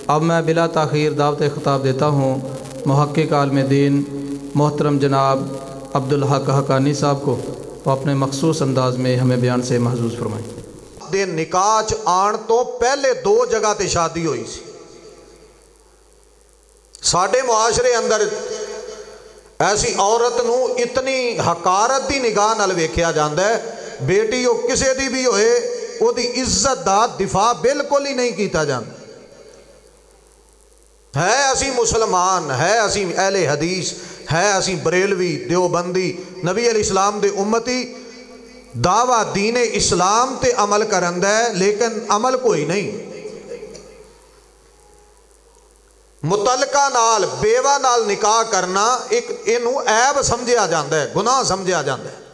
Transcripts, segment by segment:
اب میں بلا تاخیر دعوت خطاب دیتا ہوں محقق عالم دین محترم جناب عبدالحق حقانی صاحب کو، وہ اپنے مخصوص انداز میں ہمیں بیان سے محظوظ فرمائیں۔ دے نکاح آن تو پہلے 2 جگہ تے شادی ہوئی سی۔ ساڈے معاشرے اندر ایسی عورت نو اتنی حقارت دی نگاہ نال ویکھیا جاندا ہے، بیٹی وہ کسے دی بھی ہوئے وہ دی عزت دا دفاع بالکل ہی نہیں کیتا جاندا۔ ہے اسی مسلمان، ہے اسی اہل حدیث، ہے اسی بریلوی دیوبندی نبی علیہ السلام دے امتی، دعویٰ دین اسلام تے عمل کرند ہے لیکن عمل کوئی نہیں۔ متعلقہ نال بیوہ نال نکاح کرنا ایک انہوں عیب سمجھیا جاندہ ہے، گناہ سمجھیا جاندہ ہے۔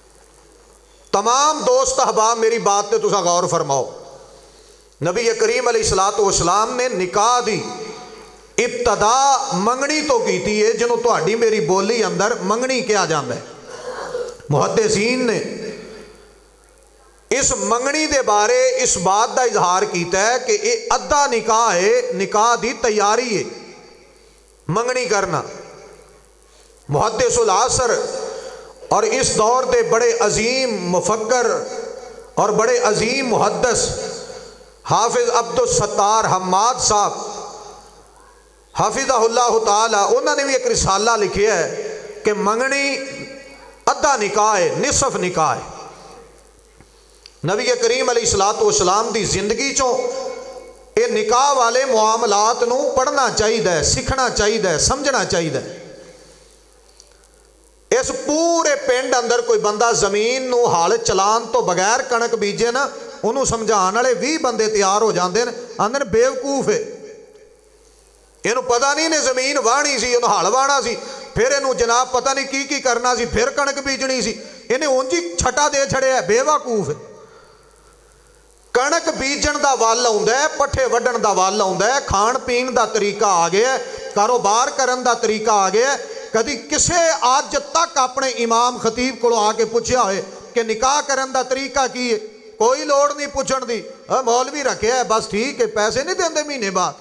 تمام دوست احباب میری بات تے تسا غور فرماؤ، نبی کریم علیہ السلام نے نکاح دی ابتدا منگنی تو کیتی ہے، جنہوں تہاڈی میری بولی اندر منگنی کیا جاندہ ہے۔ محدثین نے اس منگنی دے بارے اس بات دا اظہار کیتا ہے کہ یہ ادھا نکاح ہے، نکاح دی تیاری ہے منگنی کرنا۔ محدث العصر اور اس دور دے بڑے عظیم مفکر اور بڑے عظیم محدث حافظ عبدالستار حماد صاحب حافظہ اللہ تعالی، انہوں نے بھی ایک رسالہ لکھیا ہے کہ منگنی ادھا نکاح ہے، نصف نکاح ہے۔ نبی کریم علیہ السلام دی زندگی چوں اے نکاح والے معاملات نو پڑھنا چاہیے، سکھنا چاہیے، سمجھنا چاہیے۔ اس پورے پنڈ اندر کوئی بندہ زمین نو حال چلان تو بغیر کنک بیجے نا، انہوں سمجھان والے 20 بندے تیار ہو جاندے ہیں، آندے بیوقوف ہے، انہوں پتہ نہیں نے زمین وانی سی، انہوں حال وانا سی، پھر انہوں جناب پتہ نہیں کی کرنا سی، پھر کنک بیجنی سی، انہیں اونجی چھٹا دے چھڑے ہے، بے وقوف ہے۔ کنک بیجن دا وال ہوندا ہے، پٹھے وڈن دا وال ہوندا ہے، کھان پین دا طریقہ آ گیا ہے، کاروبار کرن دا طریقہ آ گیا ہے۔ کدی کسے آج تک اپنے امام خطیب کو آ کے پوچھیا ہوئے کہ نکاح کرن دا طریقہ کی ہے؟ کوئی لوڑ نہیں پوچھن دی، مولوی رکھے ہے بس ٹھیک ہے، پیسے نہیں دیندے مہینے بعد۔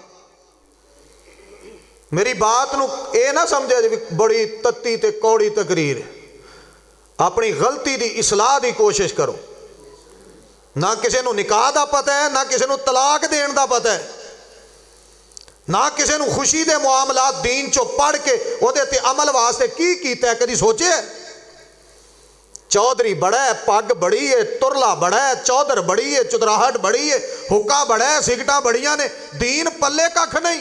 میری بات نو اے نہ سمجھے جی بڑی تتی تے کوڑی تقریر ہے۔ اپنی غلطی دی اصلاح دی کوشش کرو۔ نہ کسی نو نکاح دا پتہ ہے، نہ کسی نو طلاق دین دا پتہ ہے، نہ کسی نو خوشی دے معاملات دین چو پڑھ کے وہ دیتے عمل واسطے کی کیتا ہے کدی سوچے ہے؟ چودھری بڑا ہے، پگ بڑی ہے، ترلا بڑا ہے، چودھر بڑی ہے، چدراہٹ بڑی ہے، حکا بڑا ہے، سگٹا بڑیاں نے، دین پلے ککھ نہیں۔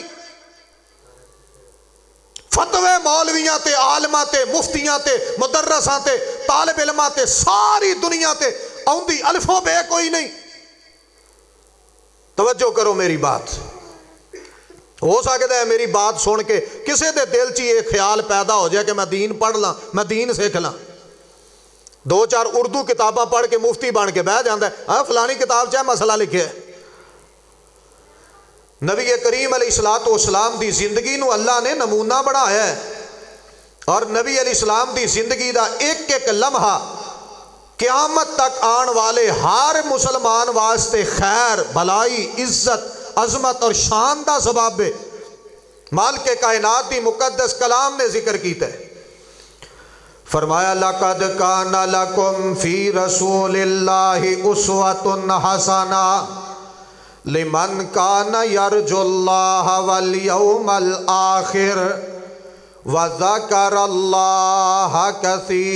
فتوے مولویاں تے عالماں تے مفتیاں تے مدرساں تے طالب علماں تے ساری دنیا تے آؤندی الف و بے کوئی نہیں۔ توجہ کرو میری بات، ہو سکتا ہے میری بات سن کے کسے دے دل چی ایک خیال پیدا ہو جائے کہ میں دین پڑھ لاں، میں دین سیکھ لاں۔ 2-4 اردو کتاباں پڑھ کے مفتی بن کے بہ جاندہ ہے، فلانی کتاب چاہے مسئلہ لکھے ہے۔ نبی کریم علیہ السلام دی زندگی نو اللہ نے نمونہ بڑھایا ہے، اور نبی علیہ السلام دی زندگی دا ایک ایک لمحہ قیامت تک آن والے ہر مسلمان واسطے خیر، بھلائی، عزت، عظمت اور شان دا سبب ہے۔ مالک کائنات دی مقدس کلام نے ذکر کیتا ہے، فرمایا لَقَدْ كَانَ لَكُمْ فِي رَسُولِ اللَّهِ أُسْوَةٌ حَسَنَةٌ لمن کان یرجو اللہ والیوم الآخر وذکر اللہ کثیرا۔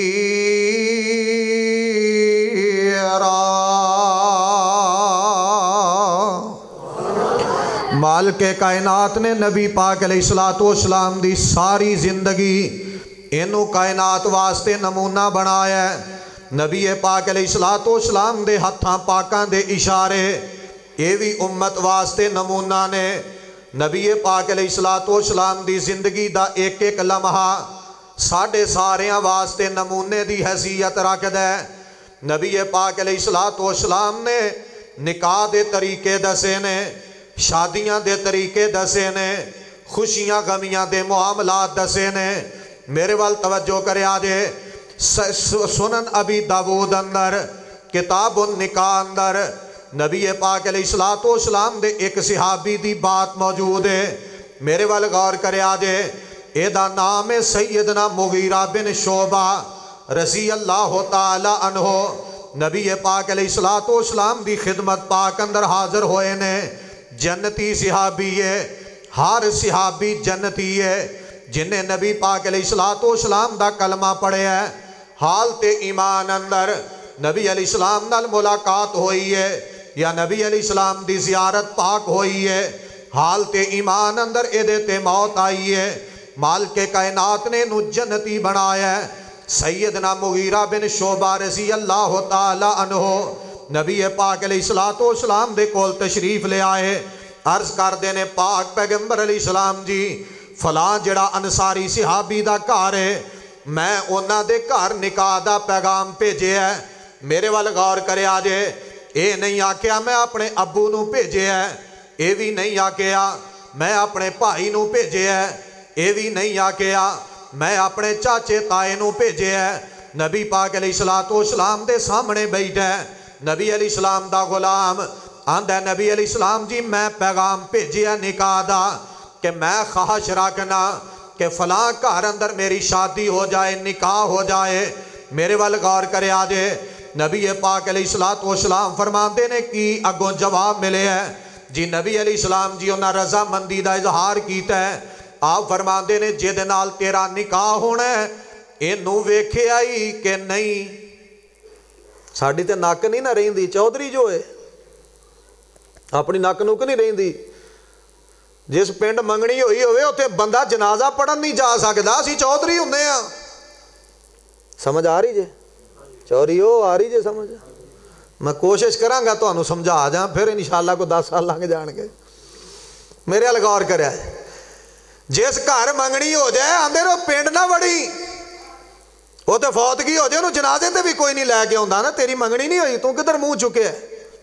مالک کائنات نے نبی پاک علیہ السلام دی ساری زندگی انہوں کائنات واسطے نمونہ بنایا ہے۔ نبی پاک علیہ السلام دے ہتھاں پاکاں دے اشارے یہ بھی امت واسطے نمونہ نے۔ نبی پاک علیہ السلام دی زندگی دا ایک ایک لمحہ ساڑھے ساریاں واسطے نمونے دی حیثیت رکھ دے۔ نبی پاک علیہ السلام نے نکاح دے طریقے دسے نے، شادیاں دے طریقے دسے نے، خوشیاں غمیاں دے معاملات دسے نے۔ میرے وال توجہ کرے آجے، سنن ابی داود اندر کتاب النکاح اندر نبی پاک علیہ الصلوۃ والسلام دے ایک صحابی دی بات موجود ہے، میرے وال غور کریا جے، اے دا نام ہے سیدنا مغیرہ بن شعبہ رضی اللہ تعالی عنہ۔ نبی پاک علیہ الصلوۃ والسلام دی خدمت پاک اندر حاضر ہوئے نے، جنتی صحابی ہے، ہر صحابی جنتی ہے جنہیں نبی پاک علیہ الصلوۃ والسلام دا کلمہ پڑھے ہے، حالت ایمان اندر نبی علیہ السلام نال ملاقات ہوئی ہے یا نبی علیہ السلام دی زیارت پاک ہوئی ہے، حالت ایمان اندر ایدے تے موت آئی ہے، مالک کائنات نے نو جنتی بنایا ہے۔ سیدنا مغیرہ بن شعبہ رضی اللہ تعالی عنہ نبی پاک علیہ الصلوۃ والسلام دے کول تشریف لے آئے، عرض کر دینے پاک پیغمبر علیہ السلام جی فلاں جڑا انصاری صحابی دا گھر ہے، میں انہاں دے گھر نکاح دا پیغام بھیجے ہے، میرے وال غور کرے آجے، اے نہیں آکیا میں اپنے ابو نو بھیجے ہے، اے بھی نہیں آکیا میں اپنے بھائی نو بھیجے ہے، اے بھی نہیں آکیا میں اپنے چاچے تائے نو بھیجے ہے۔ نبی پاک علیہ الصلوۃ والسلام دے سامنے بیٹھا ہے، نبی علیہ السلام دا غلام آندہ ہے نبی علیہ السلام جی میں پیغام بھیجے ہے نکاح دا کہ میں خواہش رکھنا کہ فلاں گھر اندر میری شادی ہو جائے، نکاح ہو جائے، میرے وال غور کرے آجے۔ نبی پاک علیہ الصلوۃ والسلام فرماندے نے کی اگوں جواب ملے ہے جی نبی علیہ السلام جی انہاں رضا مندی دا اظہار کیتا ہے، آپ فرماندے نے جے نال تیرا نکاح ہونا ہے اینو ویکھے آئی کہ نہیں؟ ساڑی تے ناک نہیں نہ رہی دی، چودھری جو ہے اپنی ناک نوک نہیں رہی دی، جس پنڈ منگنی ہوئی ہوئے ہوتے بندہ جنازہ پڑھن نہیں جا سکتا، اسی چودھری ہوندے ہیں۔ سمجھ آ رہی جے چوری ہو آ رہی جے سمجھ؟ میں کوشش کراں گا تو انہوں سمجھا آ جاں، پھر انشاءاللہ کو 10 سال لانگ جان کے میرے غور کریا ہے۔ جس گھر منگنی ہو جائے آندے رو پنڈ نہ وڑی، وہ تے فوتگی ہو جائے انہوں جنازے تے بھی کوئی نہیں لے کے ہوندہ نا، تیری منگنی نہیں ہوئی تو کدھر منہ چکے ہے۔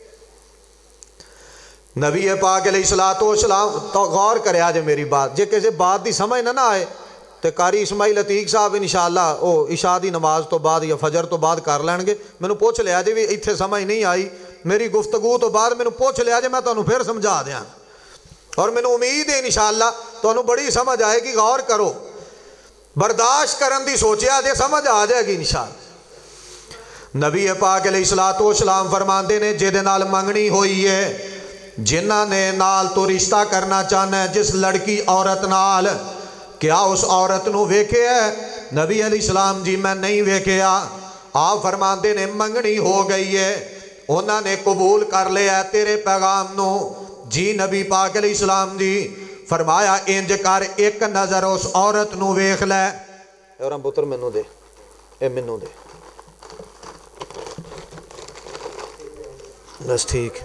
نبی پاک علیہ الصلوۃ والسلام تو غور کرے آجے میری بات، جے کسی بات دی سمجھ نہ آئے تو قاری اسماعیل عتیق صاحب انشاءاللہ او عشاء دی نماز تو بعد یا فجر تو بعد کر لیں گے، میں نے پوچھ لیا جے بھی ایتھے سمجھ نہیں آئی میری گفتگو تو بعد میں نے پوچھ لیا جے میں تو انہوں پھر سمجھا دیا، اور میں نے امید ہے انشاءاللہ تو انہوں بڑی سمجھ آئے گی، غور کرو برداشت کرن دی سوچیا جے سمجھ آ جائے گی انشاءاللہ۔ نبی پاک علیہ الصلوۃ والسلام فرماندے نے جے دے نال منگنی ہوئی ہے، جنہ نے نال تو رشتہ کرنا چاہنا ہے جس لڑکی عورت نال، کیا اس عورت نو ویکھے ہے؟ نبی علیہ السلام جی میں نہیں ویکھیا، آپ فرماندے نے منگنی ہو گئی ہے، انہوں نے قبول کر لیا تیرے پیغام نو۔ جی نبی پاک علیہ السلام جی فرمایا انج کر ایک نظر اس عورت نو ویکھ لے، اور پتر منو دے، اے منو دے، بس ٹھیک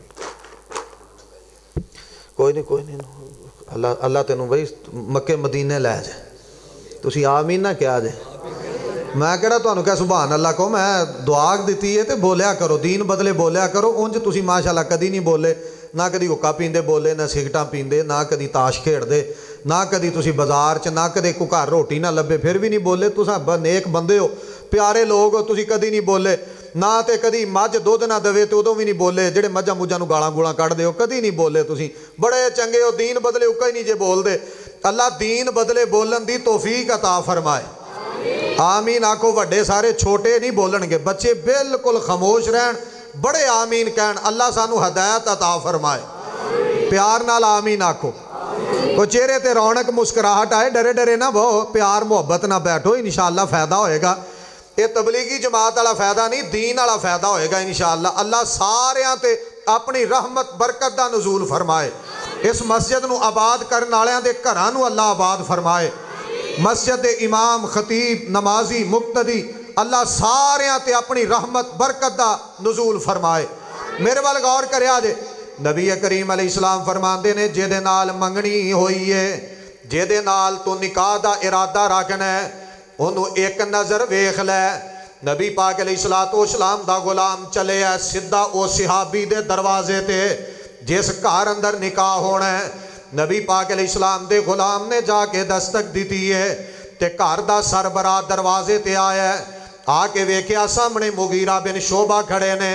کوئی نہیں اللہ تینوں بھائی مکے مدینے لے جائے، تسی آمین نہ کیا جائے، میں کہڑا تو انہوں کہا سبحان اللہ کو میں دعا دیتی ہے تے بولیا کرو، دین بدلے بولیا کرو، انج تسی ماشاءاللہ کدی نہیں بولے، نہ کدی حکا پیندے بولے، نہ سگٹاں پیندے، نہ کدی تاش کھیڑ دے، نہ کدی تسی بازار چ، نہ کدی کو گھر روٹی نہ لبے پھر بھی نہیں بولے، تساں نیک بندے ہو، پیارے لوگ ہو، تسی کدی نہیں بولے، نہ تے کدی مجھ دودھ نہ دوے تے ادوں بھی نہیں بولے، جڑے مجھاں مجھاں نو گالاں گولاں کڈ دے ہو کدی نہیں بولے، تسی بڑے چنگے ہو، دین بدلے اکا ہی نہیں جے بول دے، اللہ دین بدلے بولن دی توفیق عطا فرمائے، آمین آکھو، وڈے سارے چھوٹے نہیں بولن گے، بچے بالکل خاموش رہن، بڑے آمین کہن، اللہ سانو ہدایت عطا فرمائے، پیار نال آمین آکھو، کو چہرے تے رونق مسکراہٹ آئے، ڈرے ڈرے نہ بہو، پیار محبت نہ بیٹھو، انشاءاللہ فائدہ ہوئے گا، یہ تبلیغی جماعت والا فائدہ نہیں، دین والا فائدہ ہوئے گا انشاءاللہ، اللہ سارے تے اپنی رحمت برکت دا نزول فرمائے، اس مسجد نو آباد کرن والےاں دے گھراں نو اللہ آباد فرمائے، مسجد دے امام خطیب نمازی مقتدی اللہ سارے تے اپنی رحمت برکت دا نزول فرمائے۔ میرے وال غور کرے آجے، نبی کریم علیہ السلام فرماندے نے جے دے نال منگنی ہوئی ہے، جے دے نال تو نکاح دا ارادہ رکھنا ہے، انہوں ایک نظر ویکھ لے۔ نبی پاک علیہ الصلوۃ والسلام دا غلام چلے ہے سدھا او صحابی دے دروازے تے جس گھر اندر نکاح ہونا ہے، نبی پاک علیہ السلام دے غلام نے جا کے دستک دیتی ہے تے گھر دا سربراہ دروازے تے آیا ہے، آ کے ویکھیا سامنے مغیرہ بن شعبہ کھڑے نے،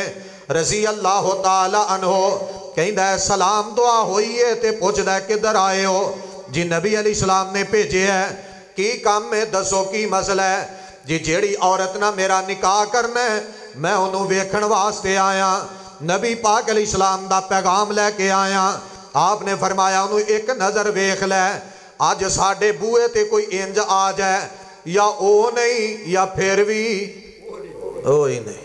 رضی اللہ تعالی عنہ کہندا ہے سلام دعا ہوئی ہے تے پوچھدا ہے کدھر آئے ہو؟ جی نبی علیہ السلام نے بھیجے ہے، کی کام میں دسو کی مسئلہ ہے؟ جی جیڑی عورت نہ میرا نکاح کرنا ہے میں انہوں ویکھن واسطے آیا، نبی پاک علیہ السلام دا پیغام لے کے آیا۔ آپ نے فرمایا انہوں ایک نظر ویکھ لے، آج ساڑھے بوئے تے کوئی انج آ جائے یا او نہیں یا پھر بھی او ہی نہیں،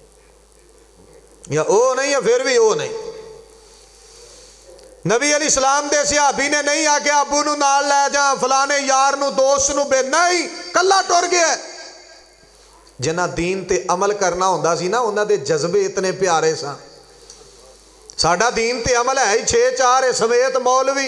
یا او نہیں یا پھر بھی او نہیں۔ نبی علیہ السلام دے صحابی نے نہیں آکے ابو نو نال لے جاں فلانے یار نو دوست نو بے، نہیں کلا ٹر گیا۔ جنہ دین تے عمل کرنا ہوندہ سی نا انہاں دے جذبے اتنے پیارے سا۔ ساڑھا دین تے عمل ہے ہی 6-4 سمیت مولوی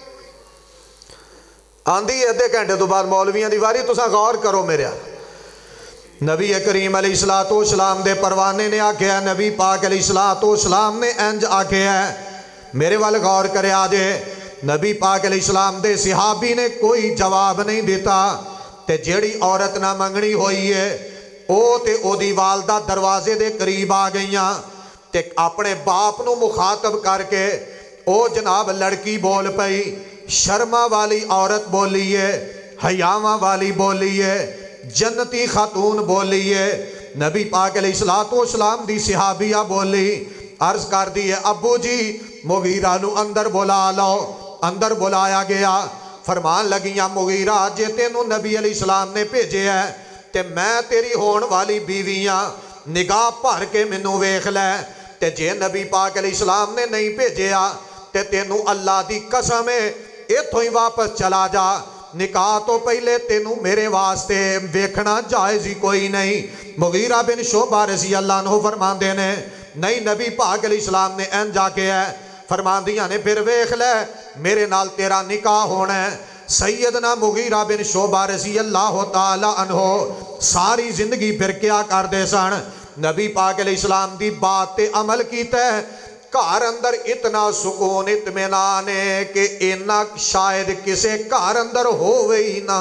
آندھی ادھے گھنٹے تو بعد مولویاں دی واری تساں غور کرو میرے۔ نبی کریم علیہ السلام دے پروانے نے آکھے ہے، نبی پاک علیہ السلام نے انج آکھے ہے، میرے وال غور کرے آجے۔ نبی پاک علیہ السلام دے صحابی نے کوئی جواب نہیں دیتا تے جیڑی عورت نہ منگنی ہوئی ہے او تے او دی والدہ دروازے دے قریب آ گئیاں تے اپنے باپ نو مخاطب کر کے او جناب لڑکی بول پئی، شرما والی عورت بولی ہے، حیاواں والی بولی ہے، جنتی خاتون بولی ہے۔ نبی پاک علیہ السلام دی صحابیہ بولی، عرض کر دی ہے ابو جی مغیرہ نو اندر بلا لو۔ اندر بلایا گیا، فرمان لگیاں مغیرہ جے تینوں نبی علیہ السلام نے بھیجے ہے تے میں تیری ہون والی بیویاں نگاہ بھر کے منوں ویکھ لے، تے جے نبی پاک علیہ السلام نے نہیں بھیجیا تے تینوں اللہ دی قسم ہے ایتھوں ہی واپس چلا جا، نکاح تو پہلے تینوں میرے واسطے ویکھنا جائز ہی کوئی نہیں۔ مغیرہ بن شعبہ رضی اللہ عنہ فرمان دینے نہیں نبی پاک علیہ السلام نے این جا کے ہے، فرمان دیا نے پھر ویکھ لے میرے نال تیرا نکاح ہونا ہے۔ سیدنا مغیرہ بن شعبہ رضی اللہ تعالی عنہ ساری زندگی پھر کیا کر دے سن؟ نبی پاک علیہ السلام دی بات تے عمل کیتا ہے، گھر اندر اتنا سکون اطمینان ہے کہ اینا شاید کسے گھر اندر ہوئے ہی نہ۔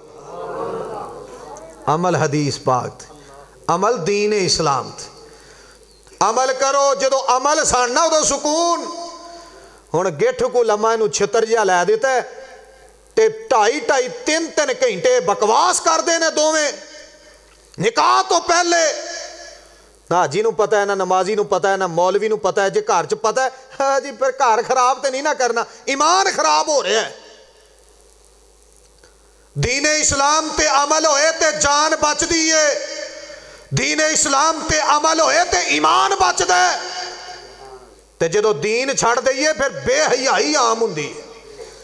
عمل حدیث پاک، عمل دین اسلام تھے، عمل کرو جدو عمل ساننا دو سکون۔ ہون گیٹھ کو لمحہ انہوں چھتر جیا لے دیتا ہے تے 2.5-3 گھنٹے بکواس کر دینے دوویں، نکاح تو پہلے نہ جی نو پتہ ہے نہ نمازی نو پتہ ہے نہ مولوی نو پتہ ہے، جے گھر چ پتہ ہے ہاں جی پھر گھر خراب تے نہیں نہ کرنا، ایمان خراب ہو رہا ہے۔ دین اسلام تے عمل ہوئے تے جان بچ دیئے، دین اسلام تے عمل ہوئے تے ایمان بچ دے، تے جدو دین چھڑ دئیے پھر بے حیائی عام ہوندی ہے۔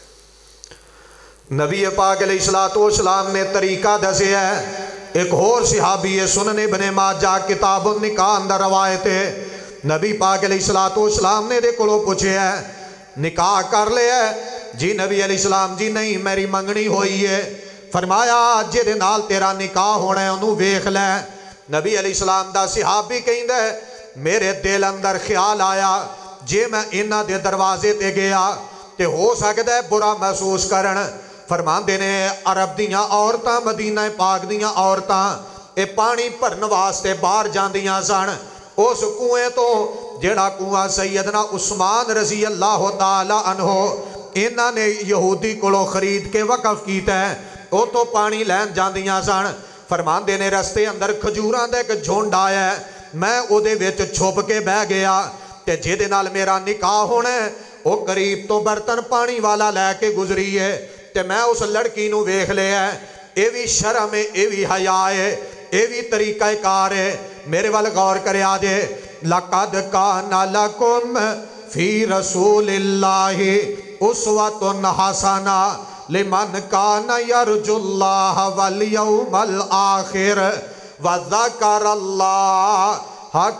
نبی پاک علیہ السلام نے طریقہ دسے ہے، ایک اور صحابی ہے سنن ابن ماجہ کتاب النکاح اندر روایت ہے، نبی پاک علیہ السلام نے دے کلو پوچھے ہے نکاح کر لے ہے؟ جی نبی علیہ السلام جی نہیں میری منگنی ہوئی ہے۔ فرمایا جے دے نال تیرا نکاح ہونا ہے انہوں ویکھ لے۔ نبی علیہ السلام دا صحابی کہیں دے میرے دل اندر خیال آیا جے میں انہاں دے دروازے تے گیا تے ہو سکتا ہے برا محسوس کرن۔ فرمان دینے عرب دیاں عورتاں مدینہ پاک دیاں عورتاں اے پانی بھرن واسطے باہر جاندیاں سن، اس کنویں تو جڑا کنواں سیدنا عثمان رضی اللہ تعالی عنہ انہاں نے یہودی کولو خرید کے وقف کیتا ہے، او تو پانی لین جاندیاں سن۔ فرمان دینے رستے اندر کھجوراں دے ایک جھنڈ آیا ہے، میں او دے وچ چھپ کے بہ گیا تے جے دے نال میرا نکاح ہونا ہے او قریب تو برتن پانی والا لے کے گزری ہے تے میں اس لڑکی نو ویکھ لے ہے، اے بھی شرم ہے، اے بھی حیا ہے، اے بھی طریقہ کار ہے۔ میرے وال غور کرے آجے لَقَدْ كَانَ لَكُمْ فِي رَسُولِ اللَّهِ أُسْوَةٌ حَسَنَةٌ لِمَنْ كَانَ يَرْجُو اللَّهَ وَالْيَوْمَ الْآخِرَ وَذَكَرَ اللَّهَ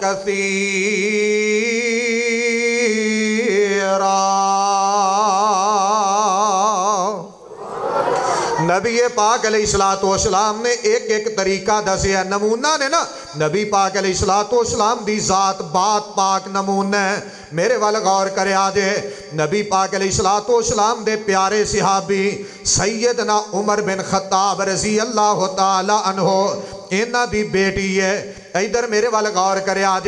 كَثِيرًا۔ نبی پاک علیہ السلام نے ایک طریقہ دسے ہے، نمونہ نے نا نبی پاک علیہ السلام دی ذات بات پاک نمونہ ہے۔ میرے وال غور کرے آجے نبی پاک علیہ السلام دے پیارے صحابی سیدنا عمر بن خطاب رضی اللہ تعالی عنہ انہاں دی بیٹی ہے۔ ادھر میرے وال غور کرے آجے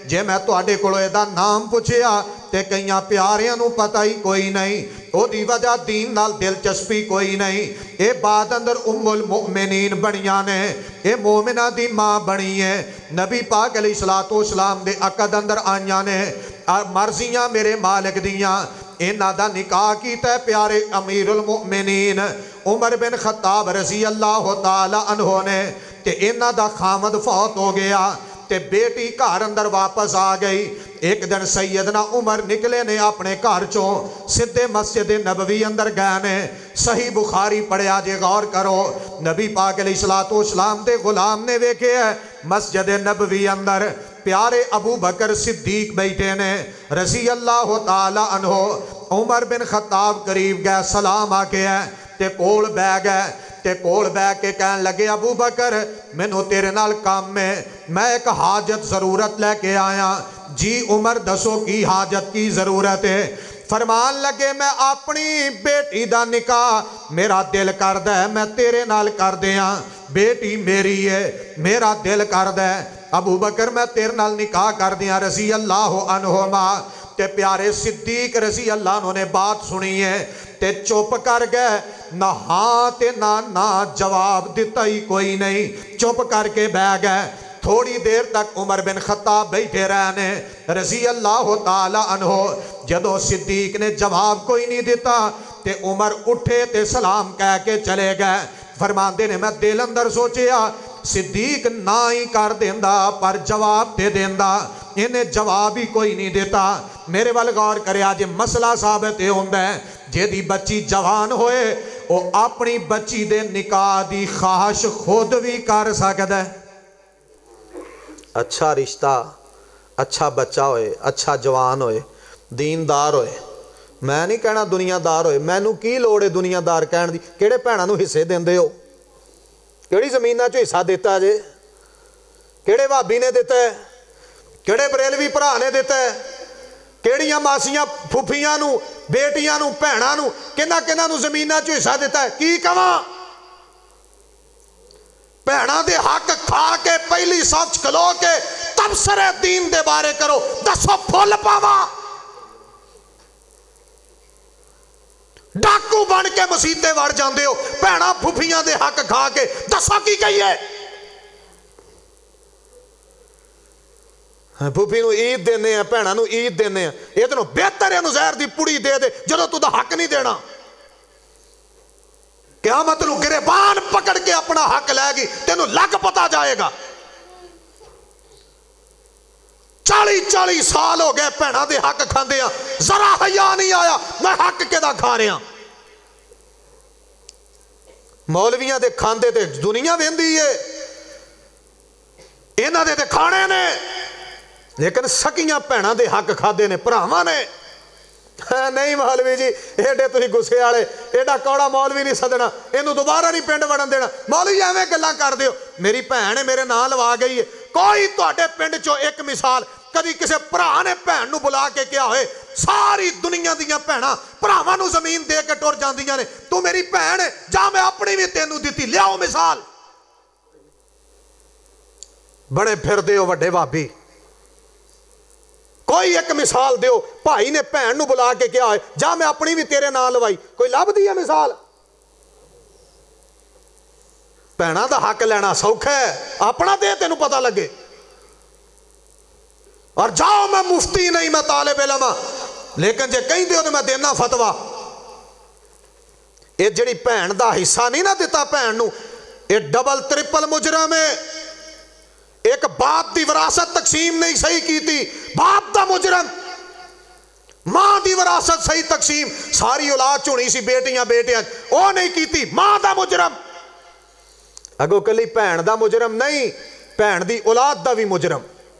जे मैं तुहाडे कोलों इहदा नाम पुछिया ते कईयां प्यारियां नूं पता ही कोई नहीं, ओदी वजह दीन नाल दिलचस्पी कोई नहीं। ये बात अंदर उम्मुल मुमिनीन बनियां ने, ये मोमिना दी मां बनी है। नबी पाक अलैहिस्सलातु वस्सलाम दे अकद अंदर आईयां ने, मर्जियां मेरे मालिक दियां। इन्हां दा निकाह कीता प्यारे अमीरुल मुमिनीन उमर बिन खत्ताब रज़ी अल्लाह तआला अन्हु ने। ते इन्हां दा खामद फौत हो गया ते बेटी घर अंदर वापस आ गई। एक दिन सैयदना उमर निकले ने अपने घर चों, सीधे मस्जिद नबवी अंदर गए ने। सही बुखारी पढ़िया जे, गौर करो। नबी पाक अलैहिस्सलातु वस्सलाम दे गुलाम ने वेखे है मस्जिद नबवी अंदर प्यारे अबू बकर सिद्दीक बैठे ने रज़ी अल्लाह तआला अन्हु। उमर बिन खत्ताब करीब गए, सलाम आके है ते कोल बह गए ते कोल बह के कहन लगे, अबू बकर मैनू तेरे नाल काम है, मैं एक हाजत ज़रूरत लैके आया। जी उमर दसो की हाजत की ज़रूरत है? फरमान लगे, मैं अपनी बेटी दा निकाह मेरा दिल करदा है मैं तेरे नाल कर दियां। बेटी मेरी है, मेरा दिल करदा है अबू बकर मैं तेरे नाल निकाह कर दियां रज़ी अल्लाह अन्हुमा। ते प्यारे सिद्दीक रज़ी अल्लाह ने बात सुनी है ते चुप कर गए, ना हाँ ते ना जवाब दिता ही कोई नहीं, चुप करके बह गए। थोड़ी देर तक उमर बिन खत्ताब बैठे रहने रज़ी अल्लाह तआला अन्हु। जदों सिद्दीक ने जवाब कोई नहीं दिता ते उमर उठे ते सलाम कह के चले गए। फरमांदे ने मैं दिल अंदर सोचिया सिद्दीक ना ही कर देंदा पर जवाब दे देंदा, इन्हें जवाब ही कोई नहीं देता। मेरे वाल गौर करे, आज मसला साबित ये होंदा है जेदी बच्ची जवान होए वो अपनी बच्ची दे निकाह दी ख्वाहिश खुद भी कर सकदा है। अच्छा रिश्ता, अच्छा बच्चा होए, अच्छा जवान होए, दीनदार होए, मैं नहीं कहना दुनियादार होए। मैनू की लोड़ है दुनियादार कहण दी? किहड़े भैणां नूं हिस्से दिंदे हो? किहड़ी ज़मीनां चों हिस्सा दिता जे? किहड़े भाबी ने दिता है? किहड़े बरेलवी भरा ने दिता है? किहड़ियां मासियां फुफियां नूं, बेटियां नूं, भैणां नूं, किन्हां नूं ज़मीनां चों हिस्सा दिता है? की कवां? भैणां दे हक खा के पहली सफ खलो के तबसरे दीन दे बारे करो, दसो फुल पावा? डाकू बन के मसीते वड़ जाते हो, भैणां फुफियां दे हक खा के, दसो की कहिए? फुफी नूं ईद देने आ, भैणां नूं ईद देने आ, इहदे नालों बेहतर इहनूं ज़हर दी पुड़ी दे दे जदों तू दा हक नहीं देना। क़यामत नूं गिरबान पकड़ के अपना हक लैगी, तेनू लग पता जाएगा। 40-40 साल हो गए भैणां दे हक खांदे आ, जरा हया नहीं आया मैं हक किहदा खा रहा। मौलवियां दे खांदे ते दुनिया वेंदी है, इन्हां दे ते खाने ने, लेकिन सकियां भैणां दे हक खादे ने भरावां ने। नहीं मौलवी जी एडे तुसीं गुस्से वाले, एडा कौड़ा मौलवी नहीं सदना, इनू दोबारा नहीं पिंड वड़न देना। मौलवी एवें गल्लां करदे हो, मेरी भैन मेरे नाल लवा गई है। कोई तुहाडे पिंड चो एक मिसाल कदी किसी भरा ने भैन नूं बुला के कहा होए सारी दुनिया दीयां भैणां भरावां नूं जमीन दे के टुर जांदियां ने, तू मेरी भैन है जा मैं अपनी भी तेनू दित्ती, लियाओ मिसाल। बड़े फिरदे हो वड्डे भाभी, कोई एक मिसाल दियो। भाई ने भैन नूं बुला के कहा है जा मैं अपनी भी तेरे नाल लवाई, कोई लभदी है मिसाल? भैणां दा हक लेना सौखा है, अपना दे तेनू पता लगे। और जाओ मैं मुफ्ती नहीं मैं तालिब इल्म हां, लेकिन जे कहिंदे हो तो मैं देना फतवा। ये जिहड़ी भैन दा हिस्सा नहीं ना दिता भैन नूं, ये डबल ट्रिपल मुजरम है। एक बाप की विरासत तकसीम नहीं सही की थी, बाप दा मुजरम। मां की विरासत सही तकसीम सारी औलाद चुनी सी बेटियां बेटियां, वो नहीं की थी, मां दा मुजरम। अगो कली भैन दा मुजरम नहीं, भैन दी औलाद दा भी मुजरम।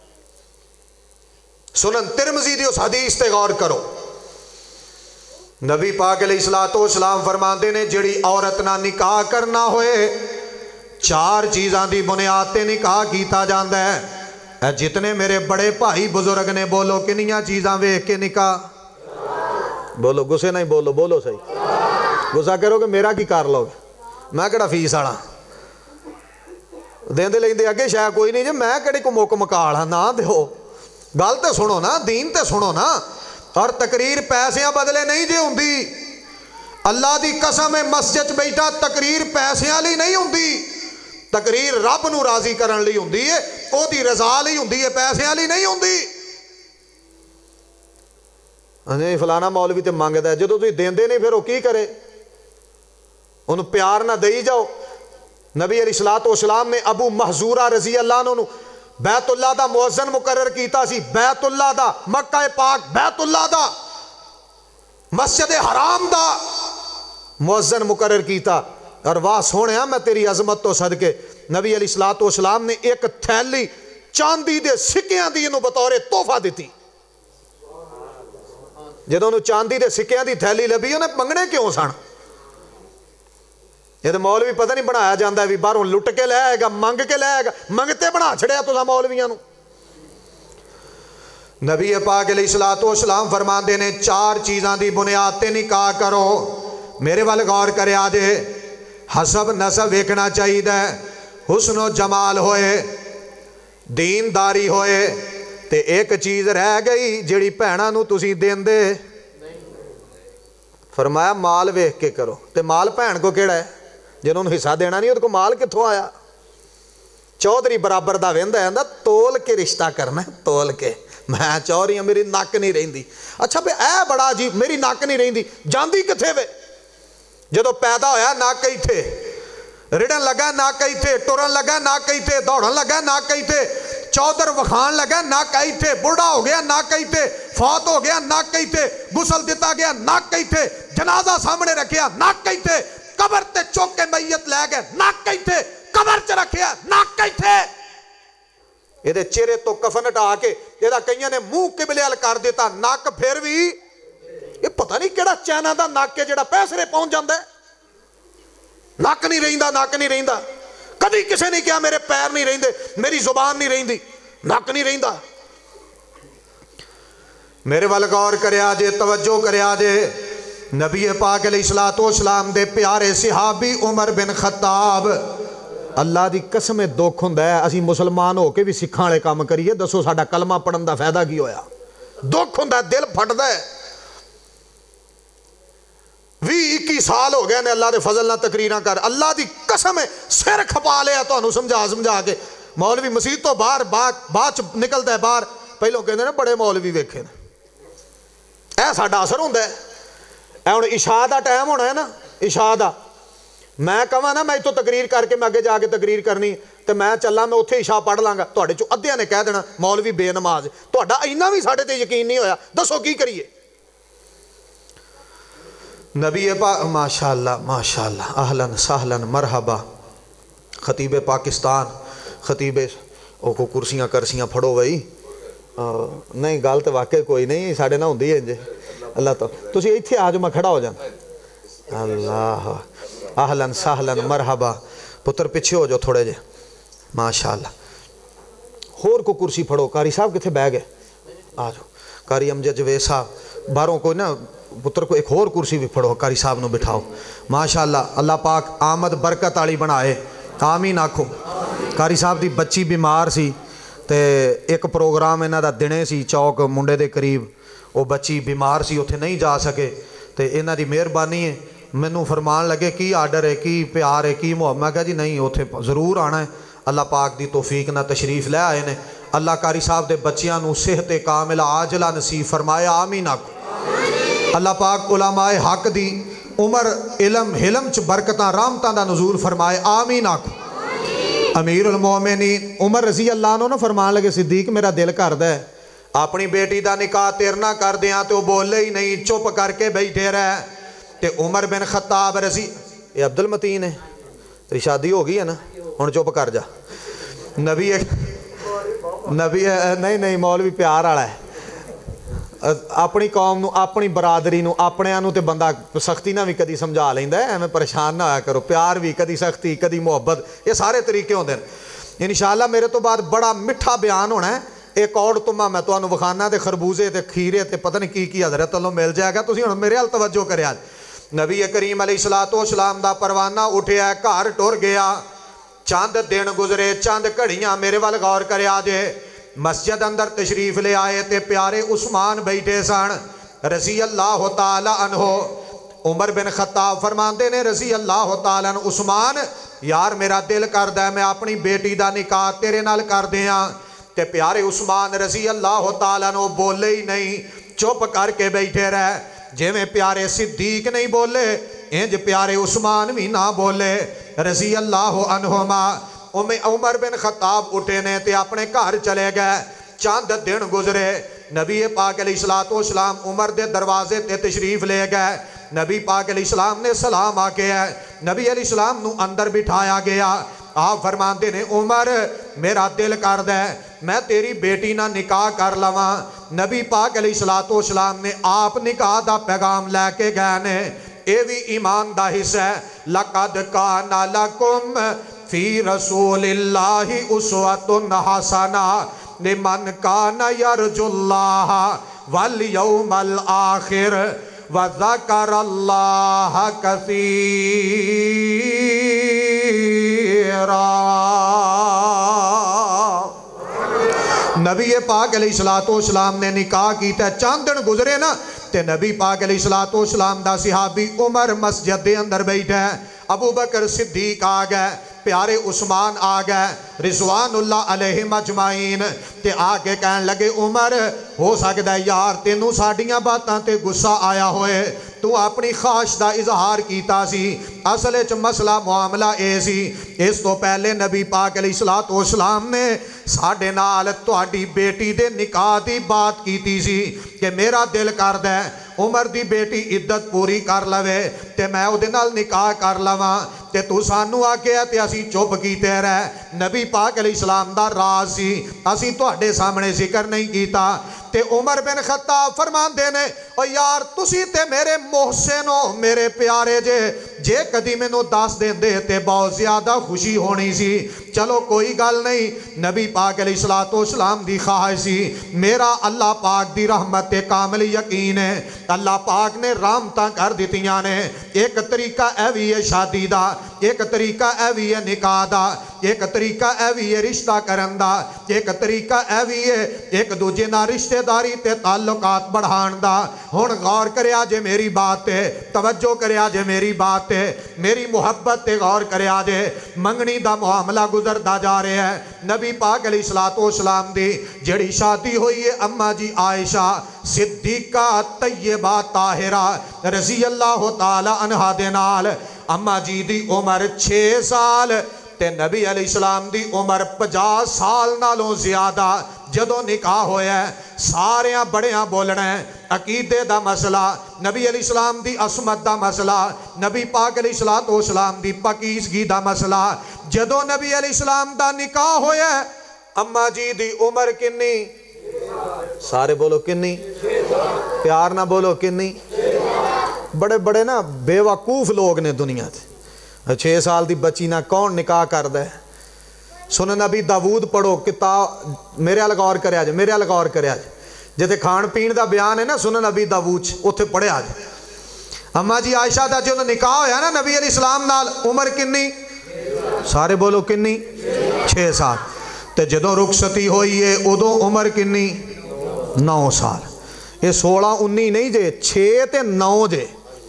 सुनन तिरमिज़ी दी उस हदीस ते गौर करो। नबी पाक अलैहिस्सलातु वस्सलाम फरमाते ने जिहड़ी औरत ना निकाह करना होए 4 चीज़ां दी बुनियाद ते निकाह कीता जांदा है। जितने मेरे बड़े भाई बुजुर्ग ने बोलो किनियां चीज़ां वेख के निकाह? बोलो, गुस्से नहीं बोलो, बोलो सही। गुस्सा करोगे मेरा की कर लोगे? मैं किहड़ा फीस वाला, देंदे लेंदे अगे शायद कोई नहीं जे, मैं किहड़ी को मुक मकाल हाँ, ना दो गल तो सुनो ना, दीन तो सुनो ना। और तकरीर पैसों बदले नहीं जी होंदी। अल्लाह की कसम है, मस्जिद बैठा तकरीर पैसों ली नहीं होंदी। तकरीर रब नूं राजी करन लई होंदी है, ओदी रजा लई होंदी है, पैसों ली नहीं होंदी। अजे फलाना मौलवी तो मंगदा है, जो तुसीं देंदे नहीं फिर वो की करे? उन्होंने प्यार ना देई जाओ। नबी अलैहिस्सलाम ने अबू महजूरा रजी अल्लाह अन्हु बैतुल्लाह दा मुअज्जिन मुकर्रर कीता सी। बैतुल्लाह दा, मक्का पाक बैतुल्लाह दा, मस्जिद हराम दा मुअज्जिन मुकर्रर कीता। और वाह सोहणिया, मैं तेरी अजमत तो सदके नबी अलैहिस्सलाम ने एक थैली चांदी दे सिक्कियां दी इहनूं बतौरे तोहफा दिती। जदों उहनूं चांदी दे सिक्कियां दी थैली लभी, उहने मंगणे क्यों सन? ये तो मौलवी पता नहीं बनाया जाता है भी बाहरों लुट के ले आएगा, मंग के ले आएगा। मंगते बना छड़िया तुसा मौलवियां नूं। नबी पाक अलैहिस्सलाम फरमाते ने, 4 चीज़ां दी बुनियाद ते निकाह करो। मेरे वाल गौर करे आजे, हसब नसब वेखना चाहिए, हुस्न जमाल होए, दीनदारी होए, ते एक चीज़ रह गई जिहड़ी भैणां नूं तुसीं देंदे। फरमाया माल वेख के करो। ते माल भैन को केड़ा है? जिन्होंने हिस्सा देना नहीं, उसको माल कित्थों आया? चौधरी बराबर दा वेंदा है, तोल के रिश्ता करना है, तोल के। मैं चौधरी मेरी नक नहीं रहिंदी। अच्छा भी ऐ बड़ा जी, मेरी नक नहीं रहिंदी, जांदी कित्थे वे? जदों पैदा होया नक इत्थे, रिड़न लगा नक इत्थे, टुरन लगा नक इत्थे, दौड़न लगा नक इत्थे, चौधर वखान लगा नक इत्थे, बुढ़ा हो गया नक इत्थे, फौत हो गया नक इत्थे, गुसल दिता गया नक इत्थे, जनाजा सामने रखिया नक इत्थे, कबर ते चुक के मैयत लै गए नक इत्थे, कबर च रखिया नक इत्थे। इहदे चेहरे तो कफन हटा के इहदा कईयां ने मुंह किबले अल कर दिता, नक फिर भी ये पता नहीं किहड़ा चाइना दा नक है जिहड़ा पैसरे पहुंच जांदा है। नक नहीं रहिंदा, नक नहीं रहिंदा। कदी किसी ने कहा मेरे पैर नहीं रहिंदे, मेरी जुबान नहीं रहिंदी, नक नहीं रहिंदा। मेरे वाल गौर करया जे, तवज्जो करया जे। नबी पाक अलैहिस्सलाम दे प्यारे सहाबी उमर बिन खत्ताब, अल्लाह दी कसम दुख हुंदा है असीं मुसलमान हो के भी सिखां वाले काम करिए। दसो साडा कलमा पढ़न दा फायदा की होया? दुख हुंदा, दिल फटदा है। 20-21 साल हो गए ने अल्लाह दे फजल नाल तकरीरां कर, अल्लाह दी कसम है सिर खपा लिया तुहानूं समझा के। मौलवी मसीत तो बाहर बाद च निकलदा है बाहर, पहलों कहंदे ने बड़े मौलवी वेखे ने। ऐ साडा असर हुंदा है। ऐ हुण इशा दा टाइम होना है ना, इशा दा। मैं कहां ना मैं इत्थों तकरीर करके मैं अगे जाके तकरीर करनी ते मैं चलां, मैं उत्थे इशा पढ़ लांगा, तुहाडे चों अद्धियां ने कह देना मौलवी बेनमाज। तुहाडा इन्ना भी साडे ते यकीन नहीं होया, दसो की करिए? नबी पाक माशाअल्लाह माशाअल्लाह, अहलन सहलन मरहबा। खतीब पाकिस्तान, खतीब ओ को कुर्सियां करसियां फड़ो बई। नहीं गल तो वाकई कोई नहीं, साढ़े ना होंदी है इंज। अल्लाह तो तुसीं इत्थे आ जाओ, मैं खड़ा हो जाना। अल्लाह अहलन सहलन मरहबा। पुत्र पीछे हो जाओ थोड़े जे, माशाअल्लाह। होर को कुर्सी फड़ो। कारी साहब कित्थे बह गए? आ जाओ। कारी अमजद जवेद साहब बाहरों कोई ना पुत्र को एक होर कुर्सी भी फड़ो, कारी साहब नूं बिठाओ। माशाअल्लाह अल्लाह पाक आमद बरकत वाली बनाए, आमीन आखो। कारी साहब की बच्ची बीमार सी ते एक प्रोग्राम इन्हां दा दिने सी चौक मुंडे दे करीब, वो बच्ची बीमार सी, उत्थे नहीं जा सके। तो इन्हां दी मेहरबानी है, मैनू फरमान लगे की आर्डर है, की प्यार है, की मुहब्बत। मैं कहा जी नहीं उत्थे जरूर आना है। अल्लाह पाक दी तौफीक नाल तशरीफ लै आए ने। अल्लाह कारी साहब दे बच्चियां नूं सेहत कामिला आजला नसीब फरमाए, आमीन आखो। अल्लाह पाक उलमाए हक दी उमर इलम हिलम च बरकतां रहमतां दा नज़ूल फरमाए, आमीन आखो। अमीरुल मोमिनीन उमर रजी अल्लाह अन्हु ना फरमान लगे, सिद्दीक मेरा दिल करदा है अपनी बेटी दा निकाह तेरे नाल कर दियां, तो बोले ही नहीं, चुप करके बैठे रह। ते उमर बिन खत्ताब रजी, ये अब्दुल मतीन है, तेरी शादी हो गई है ना, हुण चुप कर जा। नबी नहीं नहीं मौलवी प्यार वाला है। अपनी कौम नूं, अपनी बरादरी नूं, अपणिआं नूं ते बंदा सख्ती ना भी कदी समझा लैंदा है, एवें परेशान ना होया करो। प्यार भी कदी सख्ती कदी मुहब्बत, ये सारे तरीके होंदे ने। इंशाअल्लाह मेरे तो बाद बड़ा मिठा बयान होना है। एक और तुमा मैं तुहानूं विखाना ते खरबूजे ते खीरे ते पता नहीं की हज़रत वालों मिल जाएगा। तुसीं हुण मेरे हल तवज्जो करिया। नबी करीम अलैहिस्सलाम दा परवाना उठिया, घर टुर गया। चंद दिन गुजरे, चंद घड़ियां, मेरे वाल गौर करिया जे। مسجد اندر تشریف لے آئے تے پیارے عثمان بیٹھے سن رضی اللہ تعالی عنہ۔ عمر بن خطاب فرماندے نے رضی اللہ تعالی عنہ عثمان یار میرا دل کردا ہے میں اپنی بیٹی دا نکاح تیرے نال کر دیاں تے پیارے عثمان رضی اللہ تعالی عنہ بولے ہی نہیں، چپ کر کے بیٹھے رہے۔ جے میں پیارے صدیق نہیں بولے انج پیارے عثمان بھی نہ بولے رضی اللہ عنہما۔ عمر بن خطاب اٹھے نے تے اپنے گھر چلے گئے۔ چند دن گزرے، نبی پاک علیہ السلام عمر دے دروازے تے تشریف لے گئے۔ نبی پاک علیہ السلام نے سلام آکے ہے، نبی علیہ السلام نو اندر بٹھایا گیا۔ آپ فرماندے نے عمر میرا دل کردا ہے میں تیری بیٹی نہ نکاح کر لواں۔ نبی پاک علیہ السلام نے آپ نکاح دا پیغام لے کے گئے نے۔ اے بھی ایمان دا حصہ ہے، لَقَدْ كَانَ لَكُمْ فِي رَسُولِ اللَّهِ أُسْوَةٌ حَسَنَةٌ لِمَنْ كَانَ يَرْجُو اللَّهَ وَالْيَوْمَ الْآخِرَ وَذَكَرَ اللَّهَ كَثِيرًا۔ نبی پاک علیہ السلام نے نکاح کیتا ہے، چند دن گزرے نا تے نبی پاک علیہ السلام دا صحابی عمر مسجد دے اندر بیٹھا ہے، ابو بکر صدیق آ گئے، پیارے عثمان آ گئے رضوان اللہ علیہم اجمعین تے آگے کہن لگے عمر ہو سکتا ہے یار تینوں ساڑیاں باتاں تے غصہ آیا ہوئے، تو اپنی خواہش دا اظہار کیتا سی، اصل وچ مسئلہ معاملہ اے سی اس تو پہلے نبی پاک علیہ السلام نے ساڈے نال تہاڈی بیٹی دے نکاح دی بات کیتی سی کہ میرا دل کردا ہے عمر دی بیٹی عدت پوری کر لوے تے میں او دے نال نکاح کر لواں تے تو سانو آکے تے اسی چپ کیتے رہے۔ نبی پاک علیہ السلام دا راز سی اسی تہاڈے سامنے ذکر نہیں کیتا تے عمر بن خطاب فرماندے نے او یار تسی تے میرے محسن ہو میرے پیارے جے کدی مینوں دس دیندے تے بہت زیادہ خوشی ہونی سی، چلو کوئی گل نہیں۔ نبی پاک علیہ السلام دی خواہش سی میرا اللہ پاک دی رحمت تے کامل یقین ہے اللہ پاک نے رحمتاں کر دیتیاں نے۔ ایک طریقہ اے وی ہے شادی دا، ایک طریقہ اے وی ہے نکاح دا، ایک طریقہ اے وی ہے رشتہ کرن دا، ایک طریقہ اے وی ہے ایک دوجے نال رشتہ داری تے تعلقات بڑھان دا۔ ہن غور کریا جے میری بات تے، توجہ کریا جے میری بات تے، میری محبت تے غور کریا جے۔ منگنی دا معاملہ گزردا جا رہا ہے، نبی پاک علیہ السلام دی جڑی شادی ہوئی ہے اماں جی عائشہ صدیقہ طیبہ طاہرہ رضی اللہ تعالی عنہا دے نال، اماں جی دی عمر 6 سال تے نبی علیہ السلام دی عمر 50 سال نالوں زیادہ۔ جدوں نکاح ہویا ہے ساریاں بڑیاں بولنا ہے، عقیدے دا مسئلہ، نبی علیہ السلام دی عصمت دا مسئلہ، نبی پاک علیہ السلام دی پاکیزگی دا مسئلہ۔ جدوں نبی علیہ السلام دا نکاح ہویا ہے اماں جی دی عمر کنی؟ سارے بولو کنی؟ پیار نہ بولو کنی؟ بڑے بڑے نا بے وقوف لوگ نے دنیا تھے، 6 سال دی بچی نہ کون نکاح کر دے۔ سنن نبی داود پڑھو کتاب، میرے ال غور کریا جائے، میرے ال غور کریا جائے، جتے کھان پین دا بیان ہے نا سنن نبی داود اتھے پڑھے آ جائے۔ اماں جی عائشہ دا جو نکاح ہویا نا نبی علیہ السلام نال عمر کنی؟ سارے بولو کنی؟ 6 سال۔ تے جدوں رخصتی ہوئی ہے ادوں عمر کنی؟ 9 سال۔ یہ 16 19 نہیں جے، 6 تے 9 جے۔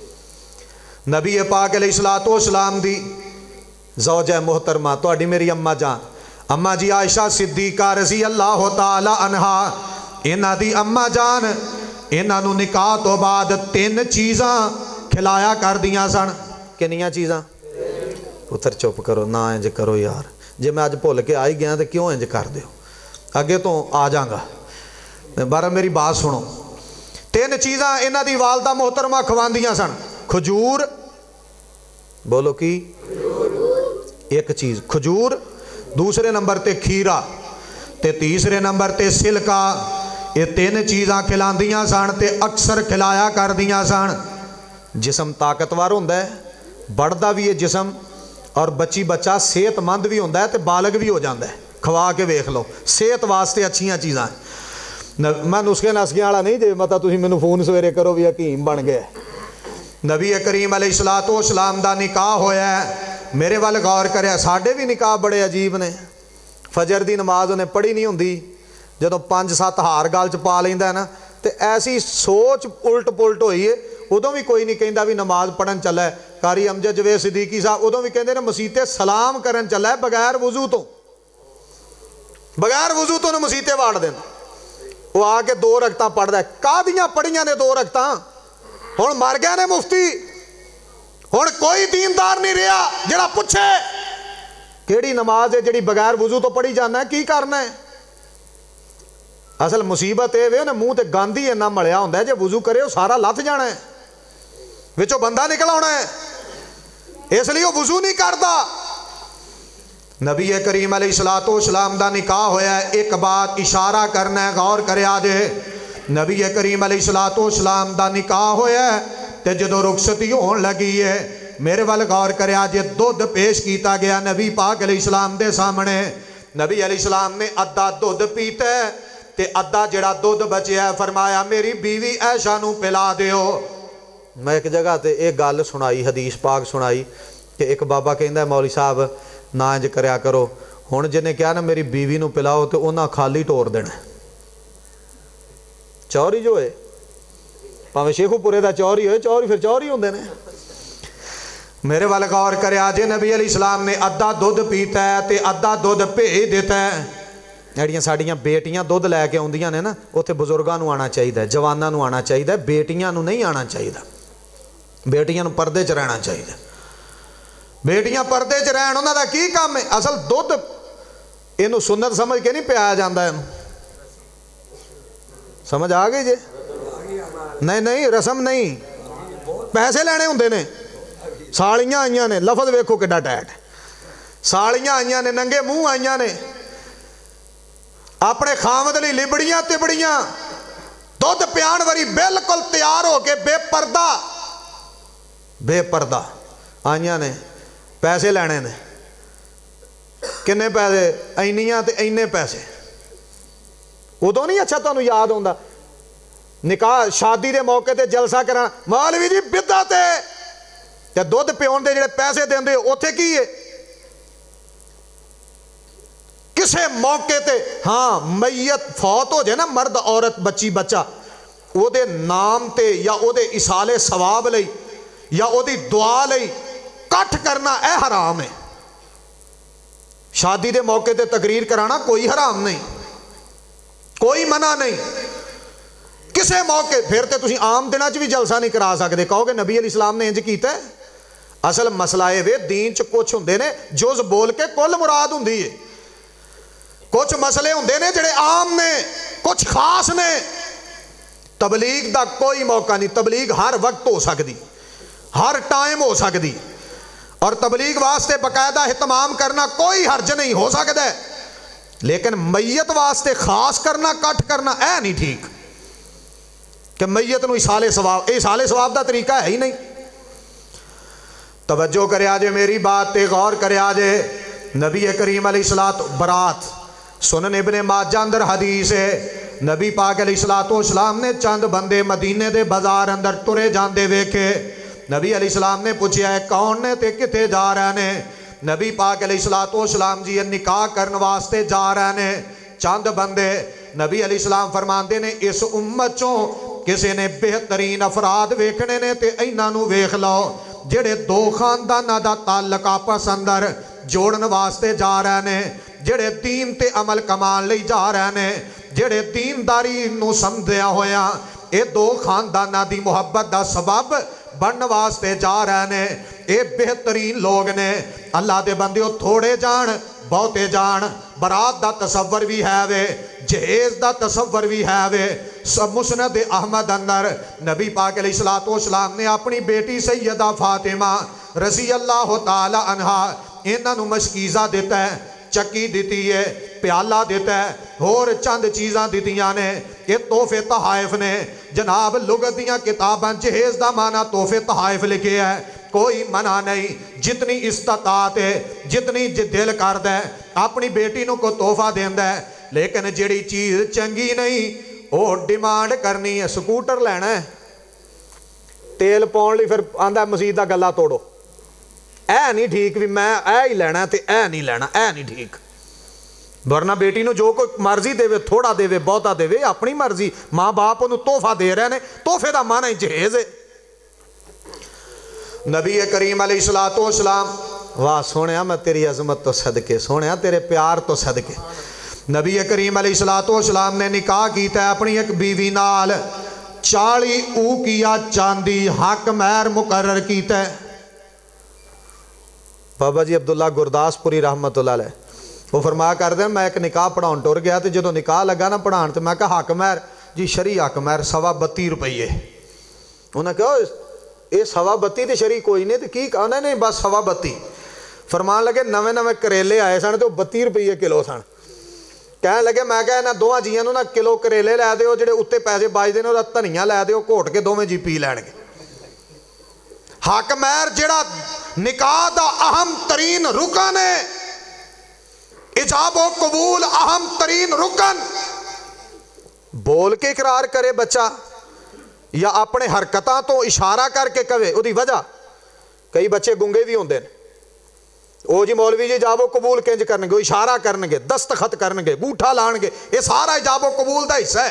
نبی پاک علیہ السلام دی زوجہ محترمہ تہاڈی میری اماں جان اماں جی عائشہ صدیقہ رضی اللہ تعالی عنہا، انہاں دی اماں جان انہاں نو نکاح تو بعد 3 چیزاں کھلایا کر دیاں سن۔ کنیاں چیزاں؟ پتر چپ کرو نہ انج کرو یار، جے میں اج بھول کے آئی گیا تے کیوں انج کر دیو، اگے تو آ جاں گا، بارہ میری بات سنو۔ 3 چیزاں انہاں دی والدہ محترمہ کھواندیاں سن، کھجور، بولو کی؟ ایک چیز کھجور، دوسرے نمبر تے کھیرا تے تیسرے نمبر تے سلکا۔ یہ 3 چیزاں کھلاندیاں سن تے اکثر کھلایا کر دیاں سن۔ جسم طاقتور ہوندا ہے، بڑھدا بھی ہے جسم، اور بچی بچہ صحت مند بھی ہوندا ہے تے بالغ بھی ہو جاندا ہے۔ کھوا کے ویکھ لو، صحت واسطے اچھیاں چیزاں ہیں۔ میں نسخے نسخیاں والا نہیں جے مطلب تسی مینوں فون سویرے کرو بھی حکیم بن گئے۔ نبی کریم علیہ السلام دا نکاح ہویا ہے، میرے وال غور کریا، ساڈے بھی نکاح بڑے عجیب نے۔ فجر دی نماز انہیں پڑھی نہیں ہوندی، جدوں 5-7 ہار گل چ پا لیندا نا تے ایسی سوچ الٹ پلٹ ہوئی ہے ادوں بھی کوئی نہیں کہندا بھی نماز پڑھن چلا ہے. قاری امجد جوید صدیقی صاحب ادوں بھی کہندے نے مسیتے سلام کرن چلا ہے بغیر وضو تو مسیتے واڑ دینا. وہ آ کے 2 رکعتاں پڑھدا ہے. کادیاں پڑھیاں نے 2 رکعتاں ہن مر گئے نے مفتی. ہن کوئی دیندار نہیں رہا جڑا پوچھے کیڑی نماز ہے جڑی بغیر وضو تو پڑھی جانا ہے کی کرنا ہے. اصل مصیبت یہ وے منہ تے گند ہی اتنا ملیا ہوندا ہے جے وضو کرے وہ سارا لتھ جانا ہے وچوں بندہ نکل آنا ہے اس لیے وہ وضو نہیں کرتا. نبی کریم علیہ الصلوۃ والسلام دا نکاح ہویا ہے. ایک بات اشارہ کرنا ہے غور کریا جے. نبی کریم علیہ الصلوۃ والسلام دا نکاح ہویا ہے تے جدوں رخصتی ہون لگی ہے میرے ول غور کریا جے دودھ پیش کیتا گیا نبی پاک علیہ السلام دے سامنے. نبی علیہ السلام نے ادھا دودھ پیتا ہے تے ادھا جڑا دودھ بچیا ہے فرمایا میری بیوی عائشہ نو پلا دیو. میں ایک جگہ تے ایک گل سنائی حدیث پاک سنائی کہ ایک بابا کہندا ہے مولوی صاحب نہ انج کریا کرو. ہن جنے کہا نا میری بیوی نو پلاؤ تے انہاں خالی ٹور دینا. چوری جو ہے پاویں شیخو پورے دا چوری ہوئے چوری پھر چوری ہوندے نے. میرے وال غور کریا جے نبی علیہ السلام نے ادھا دودھ پیتا ہے تے ادھا دودھ بھیج دیتا ہے. جڑیاں ساڈیاں بیٹیاں دودھ لے کے آندیاں نے نا اوتھے بزرگاں نو آنا چاہیے جواناں نو آنا چاہیے بیٹیاں نو نہیں آنا چاہیے. بیٹیاں نو پردے چ رہنا چاہیے. بیٹیاں پردے چ رہن انہاں دا کی کام ہے. اصل دودھ اینو سنت سمجھ کے نہیں پیا جاندا ہے. سمجھ آ گئی جی؟ نہیں رسم نہیں پیسے لینے ہوندے نے. سالیاں آئیاں نے لفظ ویکھو کڈا ٹائٹ. سالیاں آئیاں نے ننگے منہ آئیاں نے اپنے خامد لی لبڑیاں تبڑیاں دودھ پیان وری بالکل تیار ہو کے بے پردہ آئیاں نے پیسے لینے نے. کنے پیسے اینیاں تے اینے پیسے. ادو نہیں اچھا تانوں یاد ہوندا نکاح شادی دے موقع تے جلسہ کرانا مولوی جی بدعت ہے تے دودھ پیون دے جڑے پیسے دیندے اوتھے کی ہے. کسے موقع تے ہاں میت فوت ہو جائے نا مرد عورت بچی بچہ او دے نام تے یا او دے اصالے ثواب لئی یا او دی دعا لئی کٹ کرنا اے حرام ہے. شادی دے موقع تے تقریر کرانا کوئی حرام نہیں کوئی منع نہیں. کسے موقع پھر تے تسی عام دنوں چ بھی جلسہ نہیں کرا سکتے کہو گے نبی علیہ السلام نے انج کیتا ہے. اصل مسئلہ اے وے دین چ کچھ ہوندے نے جز بول کے کل مراد ہوندی ہے. کچھ مسئلے ہوندے نے جڑے عام نے کچھ خاص نے. تبلیغ دا کوئی موقع نہیں. تبلیغ ہر وقت ہو سکتی ہر ٹائم ہو سکتی اور تبلیغ واسطے باقاعدہ اہتمام کرنا کوئی حرج نہیں ہو سکتا ہے. لیکن میت واسطے خاص کرنا کٹ کرنا اے نہیں ٹھیک کہ میت نو اصالے ثواب دا طریقہ ہے ہی نہیں. توجہ کرے آجے میری بات تے غور کرے آجے. نبی کریم علیہ السلام برات سنن ابن ماجہ اندر حدیث ہے نبی پاک علیہ السلام نے چند بندے مدینے دے بازار اندر ترے جاندے ویکھے. نبی علیہ السلام نے پوچھیا ہے کون نے تے کتے جا رہے نے. نبی پاک علیہ السلام جی نکاح کرن واسطے جا رہے نے چند بندے. نبی علیہ السلام فرماندے نے اس امت چوں کسے نے بہترین افراد ویکھنے نے تے ایناں نو ویکھ لو جڑے دو خانداناں دا تعلق آپس اندر جوڑن واسطے جا رہے نے جڑے دین تے عمل کمان لئی جا رہے نے جڑے دینداری نو سمجھیا ہویا اے دو خانداناں دی محبت دا سبب بن واسطے جا رہے نے. اے بہترین لوگ نے. اللہ دے بندیو تھوڑے جان بہتے جان. برات دا تصور بھی ہے وے جہیز دا تصور بھی ہے وے. مسند احمد اندر نبی پاک علیہ السلام نے اپنی بیٹی سیدہ فاطمہ رضی اللہ تعالی عنہا انہاں نو مشکیزہ دیتا ہے چکی دیتی ہے پیالہ دیتا ہے اور چند چیزاں دیتیاں نے. یہ تحفے تحائف نے. جناب لغت دیاں کتاباں جہیز دا معنی تحفے تحائف لکھے ہے. کوئی منع نہیں جتنی استطاعت ہے جتنی دل کرد ہے اپنی بیٹی نو کو تحفہ دیندہ ہے. لیکن جڑی چیز چنگی نہیں وہ ڈیمانڈ کرنی ہے. سکوٹر لینا ہے تیل پاؤن لی پھر آندہ مسجد دا گلا توڑو اے نہیں ٹھیک بھی میں اے ہی لینا تے اے نہیں لینا اے نہیں ٹھیک. ورنہ بیٹی نو جو کوئی مرضی دے تھوڑا دے بہتا دے اپنی مرضی ماں باپ انہوں تحفہ دے رہے ہیں تحفے دا معنی جہیز ہے نبی کریم علیہ السلام واہ سونیا میں تیری عظمت تو صدقے سونیا تیرے پیار تو صدقے نبی کریم علیہ السلام نے نکاح کیتا ہے اپنی ایک بیوی نال 40 اوقیہ چاندی حق مہر مقرر کیتا ہے بابا جی عبداللہ گرداس پوری رحمت اللہ علیہ وہ فرمایا کر دیں میں ایک نکاح پڑھاؤں ٹر گیا تو جدو نکاح لگا نا پڑھان تو میں کہا حق مہر جی شرعی حق مہر 32 روپیے انہوں نے کہا یہ 32 تے شرعی کوئی نہیں تو کی کہا نہیں بس 32 فرمان لگے نوے کریلے آئے سن تو 32 روپیے کلو سن کہنے لگے میں کہا نہ دوہاں جیاں نو نہ کلو کریلے لے دیو جڑے اتے پیسے باج دے نو دھنیاں لے دیو گھوٹ کے دوویں جی پی لین گے حق مہر جڑا نکاح دا اہم ترین رکن ہے ایجاب و قبول اہم ترین رکن بول کے اقرار کرے بچہ یا اپنے حرکتاں تو اشارہ کر کے کہے او دی وجہ کئی بچے گنگے بھی ہوندے ہیں او جی مولوی جی ایجاب و قبول کنج کرنگے وہ اشارہ کرنگے دستخط کرنگے گوٹھا لانگے یہ سارا ایجاب و قبول دا حصہ ہے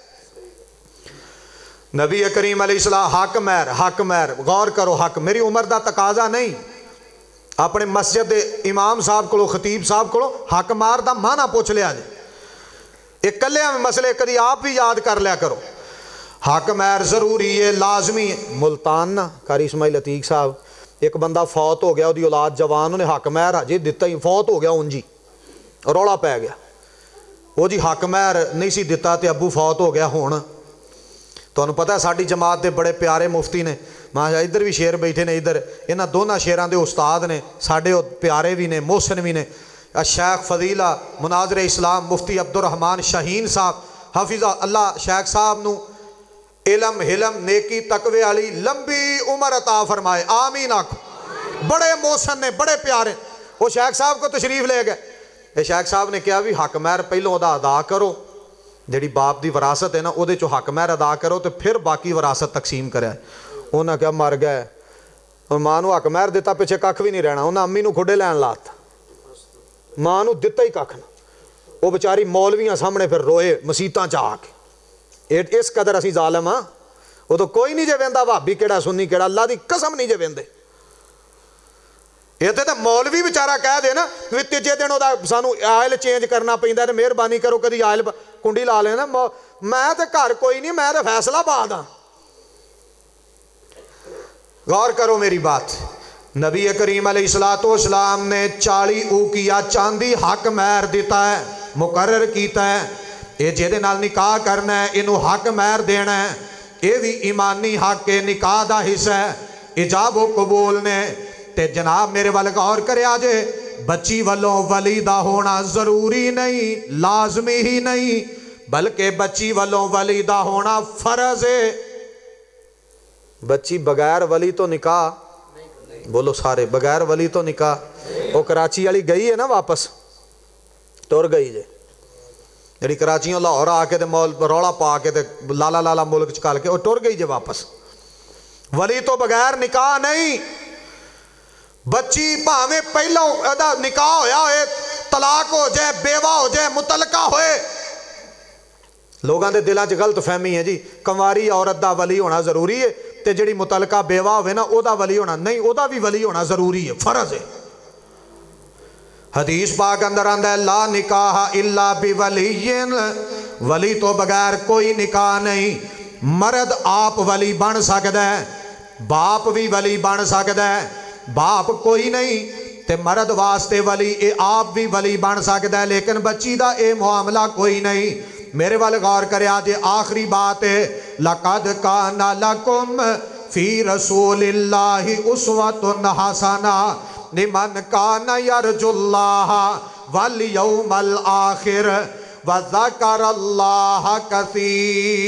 نبی کریم علیہ السلام حق مہر غور کرو حق میری عمر دا تقاضا نہیں اپنے مسجد امام صاحب کو خطیب صاحب کو حق مہر دا معنی پوچھ لیا جائے ایک کلے ہمیں مسئلے کدی آپ بھی یاد کر لیا کرو حق مہر ضروری ہے لازمی ہے ملتان نا قاری اسماعیل عتیق صاحب ایک بندہ فوت ہو گیا وہ دی اولاد جوان انہیں حق مہر جی دیتا ہی فوت ہو گیا انجی روڑا پہ گیا وہ جی حق مہر نہیں سی دیتا تے ابو فوت ہو گیا ہون تو انہوں پتہ ہے ساڑھی جماعت دے بڑے پیارے مفتی نے ماں ادھر بھی شیر بیٹھے نے ادھر انہاں دونوں شیران دے استاد نے ساڑھے پیارے بھی نے محسن بھی نے شیخ فضیلہ مناظر اسلام مفتی عبد الرحمن شاہین صاحب حافظہ اللہ شیخ صاحب نو علم حلم نیکی تقوی علی لمبی عمر عطا فرمائے آمین آکھو بڑے محسن نے بڑے پیارے وہ شیخ صاحب کو تشریف لے گئے شیخ صاحب نے کہا بھی حق مہر پہلوں ادا کرو جیڑی باپ دی وراثت ہے نا وہ دے چو حق مہر ادا کرو تو پھر باقی وراثت تقسیم کرے انہوں نے کہا مر گئے اور ماں نو حق مہر دیتا پیچھے ککھ بھی نہیں رہنا انہوں نے امی نو کھڑے لین لاتا ماں نو دیتا ہی ککھ نہ وہ بچاری مولویاں سامنے پھر روئے مسیتاں چاہ کے اس قدر اسی ظالم ہاں وہ تو کوئی نہیں جے ویندا بھابی کیڑا سنی کیڑا اللہ دی قسم نہیں جے ویندے یہ تو مولوی بیچارہ کہہ دے نا تیجے دن دا سانو آئل چینج کرنا پیندا تے مہربانی کرو کدی آئل کنڈی لا لینا میں تے گھر کوئی نہیں میں تے فیصلہ آباد ہاں غور کرو میری بات نبی کریم علیہ السلام نے 40 اوقیہ چاندی حق مہر دیتا ہے مقرر کیتا ہے یہ جہدے نال نکاح کرنا ہے انہوں حق مہر دینا ہے یہ بھی ایمانی حق کے نکاح دا حصہ ہے ایجاب و قبول نے تے جناب میرے والے غور کرے آجے بچی والوں ولی دا ہونا ضروری نہیں لازمی ہی نہیں بلکہ بچی والوں ولی دا ہونا فرض ہے بچی بغیر ولی تو نکاح بولو سارے بغیر ولی تو نکاح وہ کراچی والی گئی ہے نا واپس ٹر گئی جے جڑی کراچیوں لاہور آ کے روڑا پا کے لالا ملک چکال کے وہ ٹر گئی جے واپس ولی تو بغیر نکاح نہیں بچی بھاویں پہلو نکاح ہویا ہوئے طلاق ہو جائے بیوہ ہو جائے متعلقہ ہوئے لوگاں دے دلاں چ غلط فہمی ہے جی کنواری عورت دا ولی ہونا ضروری ہے تے جڑی متعلقہ بیوہ ہوئے نا او دا ولی ہونا نہیں او دا بھی ولی ہونا ضروری ہے فرض ہے حدیث پاک اندر آندہ ہے لا نکاح الا بولی ولی تو بغیر کوئی نکاح نہیں مرد آپ ولی بن سکتا ہے باپ بھی ولی بن سکتا ہے باپ کوئی نہیں تے مرد واسطے ولی اے آپ بھی ولی بن سکتا ہے لیکن بچی دا اے معاملہ کوئی نہیں میرے والے غور کرے آجے آخری بات ہے لَقَدْ كَانَ لَكُمْ فِي رَسُولِ اللَّهِ أُسْوَةٌ حَسَنَةٌ لمن کان یرجو اللہ والیوم الآخر وذکر اللہ کثیرا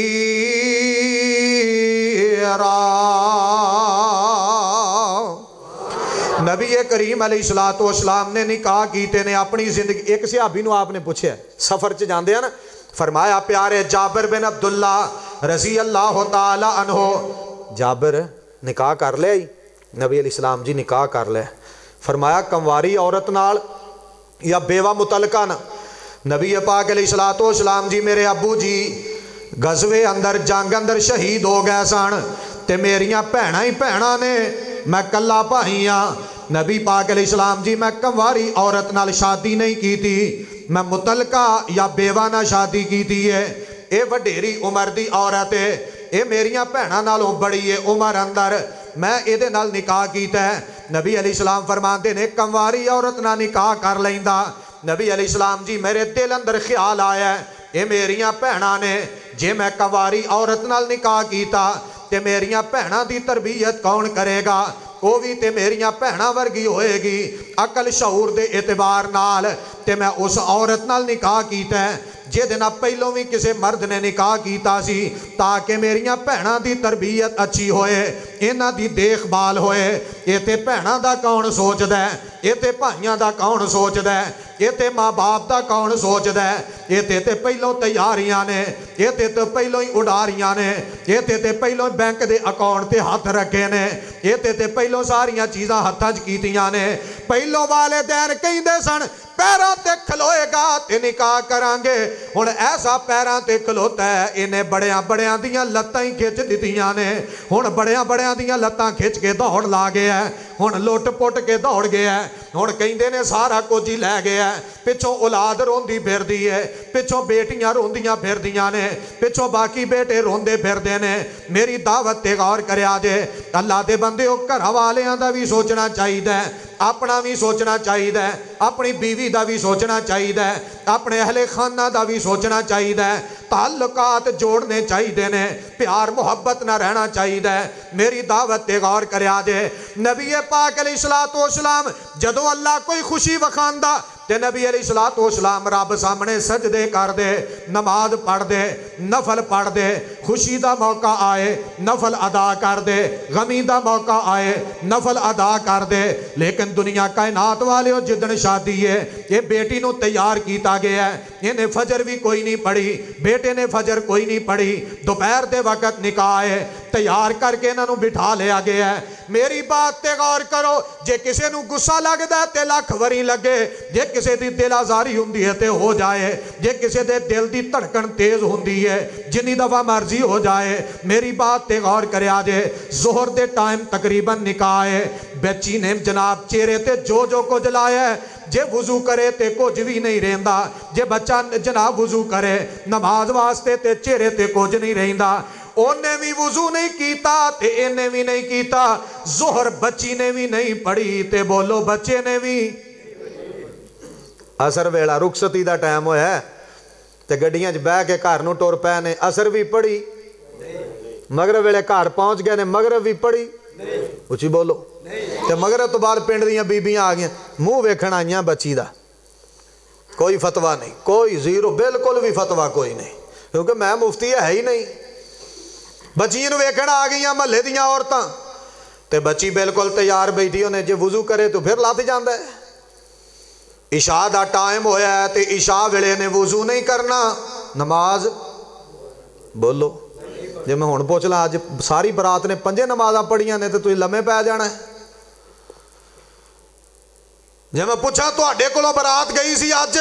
نبی کریم علیہ السلام نے نکاح کیتے نے اپنی زندگی ایک صحابی نو آپ نے پوچھے سفر چ جاندے ہیں نا فرمایا پیارے جابر بن عبداللہ رضی اللہ تعالی عنہ جابر نکاح کر لے نبی علیہ السلام جی نکاح کر لے فرمایا کنواری عورت نال یا بیوہ متعلقہ نا نبی پاک علیہ الصلوۃ والسلام جی میرے ابو جی غزوے اندر جنگ اندر شہید ہو گئے سن تے میریاں بھیناں ہی بھیناں نے، میں کلا بھائی ہاں۔ نبی پاک علیہ السلام جی میں کنواری عورت نال شادی نہیں کی تھی، میں متعلقہ یا بیوہ نہ شادی کی تھی ہے۔ اے وڈیری عمر دی عورت ہے، اے میریاں بھیناں نالوں بڑی ہے عمر اندر، میں ایدے نال نکاح کیتا ہے۔ نبی علیہ السلام فرماندے نے کنواری عورت نہ نکاح کر لیندا۔ نبی علیہ السلام جی میرے دل اندر خیال آیا ہے اے میریاں بھیناں نے، جے میں کنواری عورت نال نکاح کیتا تے میریاں بھیناں دی تربیت کون کرے گا؟ وہ بھی تے میریاں بھیناں ورگی ہوئے گی عقل شعور دے اعتبار نال، تے میں اس عورت نال نکاح کیتا ہے جے دینا پہلوں بھی کسے مرد نے نکاح کیتا سی تاکہ میریاں بھیناں دی تربیت اچھی ہوئے، انہاں دی دیکھ بھال ہوئے۔ یہ تے بھیناں دا کون سوچ دے، یہ تے بھائیاں دا کون سوچ دے، یہ تے ماں باپ دا کون سوچ دے، یہ تے پہلوں تیاریاں نے، یہ تے پہلوں ہی اڈاریاں نے، یہ تے پہلوں بینک دے اکاؤنٹ تے ہاتھ رکھے نے، یہ تے پہلوں ساریاں چیزاں ہتھاں چ کیتیاں نے۔ پہلوں والدین کہندے سن پیراں تے کھلوئے گا تے نکاح کرانگے، ہن ایسا پیراں تے کھلوتا ہے انہیں بڑیاں بڑیاں دیاں لتاں ہی کھچ دیتیاں نے، ہن بڑیاں بڑیاں دیاں لتاں کھچ کے دوڑ لا گیا ہے، ہن لوٹ پوٹ کے دوڑ گیا ہے، ہن کہندے نے سارا کچھ ہی لے گیا ہے، پچھوں اولاد روندی پھر دی ہے، پچھوں بیٹیاں روندیاں پھر دیاں نے، پچھوں باقی بیٹے روندے پھر دے نے۔ میری دعوت تے غور کریا جے، اللہ دے بندے ہو گھر والیاں دا بھی سوچنا چاہیے، اپنا بھی سوچنا چاہیے، اپنی بیوی دا بھی سوچنا چاہیے، اپنے اہل خانہ دا بھی سوچنا چاہیے، تعلقات جوڑنے چاہیے نے، پیار محبت نہ رہنا چاہیے۔ میری دعوت تے غور کریا جے، نبی پاک علیہ الصلوۃ والسلام جدوں اللہ کوئی خوشی وکھاندا تے نبی علیہ الصلوۃ والسلام رب سامنے سجدے کر دے، نماز پڑھ دے، نفل پڑھ دے، خوشی دا موقع آئے نفل ادا کر دے، غمی دا موقع آئے نفل ادا کر دے۔ لیکن دنیا کائنات والے ہو جدن شادی ہے یہ بیٹی نو تیار کیتا گیا ہے، انہیں فجر بھی کوئی نہیں پڑھی، بیٹے نے فجر کوئی نہیں پڑھی، دوپہر دے وقت نکاح ہے تیار کر کے انہوں بٹھا لیا گیا ہے۔ میری بات تے غور کرو، جے کسے نو غصہ لگ دا تے لاکھ وری لگے، جے کسے دی دل آزاری ہوندی ہے تے ہو جائے، جے کسے دے دل دی دھڑکن تیز ہوندی ہے جنی دفعہ مرضی ہو جائے۔ میری بات تے غور کرے آجے، ظہر دے ٹائم تقریباً نکاح ہے، بچی نے جناب چہرے تے جو کچھ لایا ہے، جے وضو کرے تے کچھ بھی نہیں رہندا، جے بچہ جناب وضو کرے نماز واسطے تے چہرے تے کچھ نہیں رہندا، انہیں بھی وضو نہیں کیتا تے انہیں بھی نہیں کیتا، ظہر بچی نے بھی نہیں پڑھی تے بولو بچے نے بھی۔ اثر ویلا رخصتی دا ٹائم ہویا ہے تے گڈیاں چ بہ کے گھر نو ٹر پے نے، اثر بھی پڑھی، مغرب ویلے گھر پہنچ گئے نے، مغرب بھی پڑھی، اچھی بولو، تے مغرب تو بعد پنڈ دیاں بیبیاں آ گئیں منہ ویکھن آئیاں بچی دا، کوئی فتویٰ نہیں، کوئی زیرو، بالکل بھی فتویٰ کوئی نہیں، کیونکہ میں مفتی ہے ہی نہیں۔ بچی نو ویکھن آ گئیاں محلے دیاں عورتاں تے بچی بالکل تیار بیٹھی، انہیں جے وضو کرے تو پھر لاتھ جاندا ہے۔ عشاء دا ٹائم ہویا ہے تے عشاء ویلے نے وضو نہیں کرنا، نماز بولو، جے میں ہون پوچھ لا آج ساری برات نے 5 نمازاں پڑھیاں نے تے تُسی لمے پہ جانا ہے۔ جے میں پوچھا تو اڈے کولوں برات گئی سی آج،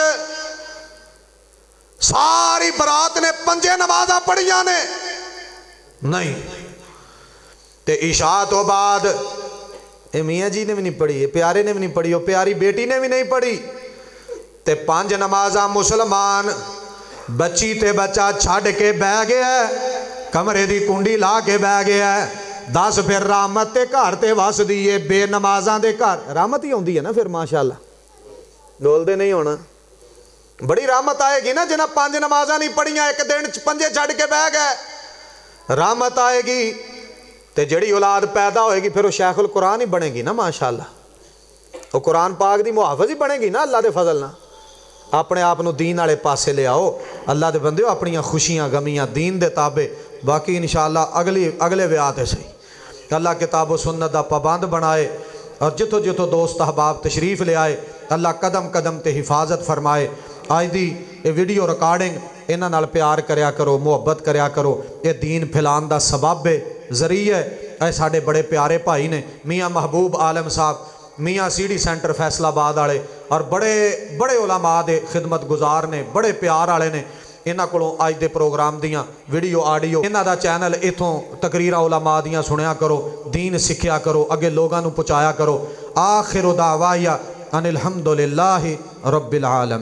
ساری برات نے 5 نمازاں پڑھیاں نے نہیں، تے عشاء تو بعد اے میاں جی نے بھی نہیں پڑھی، پیارے نے بھی نہیں پڑھی، پیاری بیٹی نے بھی نہیں پڑھی، تے 5 نمازاں مسلمان بچی تے بچہ چھڑ کے بہ گیا ہے، کمرے دی کنڈی لا کے بہ گیا ہے، 10 پھر رحمت تے گھر تے وس دیئے، بے نمازاں دے گھر رحمت ہی ہوندی ہے نا، پھر ماشاءاللہ ڈول دے نہیں ہونا، بڑی رحمت آئے گی نا جنہ 5 نمازاں نہیں پڑھیاں ایک دن 5 چھڑ کے بہ گئے، رحمت آئے گی تے جڑی اولاد پیدا ہوئے گی پھر وہ شیخ القرآن ہی بنے گی نا ماشاءاللہ، وہ قرآن پاک دی محافظ ہی بنے گی نا اللہ دے فضل نا۔ اپنے آپ نو دین والے پاسے لے آؤ، اللہ دے بندے ہو اپنی خوشیاں غمیاں دین دے تابع، باقی انشاءاللہ اگلے ویات ہے صحیح۔ اللہ کتاب و سنت دا پابند بنائے اور جتو جتو دوست احباب تشریف لے آئے، اللہ قدم قدم تے حفاظت فرمائے۔ آج دی یہ ویڈیو ریکارڈنگ انہاں نال پیار کریا کرو، محبت کریا کرو، یہ دین پھیلان دا سبب ہے، ذریعہ ہے۔ اے ساڑے بڑے پیارے بھائی نے میاں محبوب عالم صاحب، میاں سی ڈی سینٹر فیصل آباد والے، اور بڑے بڑے علماء دے خدمت گزار نے، بڑے پیار والے نے۔ انہاں کولوں اج دے پروگرام دیاں ویڈیو آڈیو انہاں دا چینل اتھوں تقریراں علماء دیاں سنیا کرو، دین سکھیا کرو، اگے لوگاں نوں پہنچایا کرو۔ آخر دعوایا ان الحمدللہ رب العالمین۔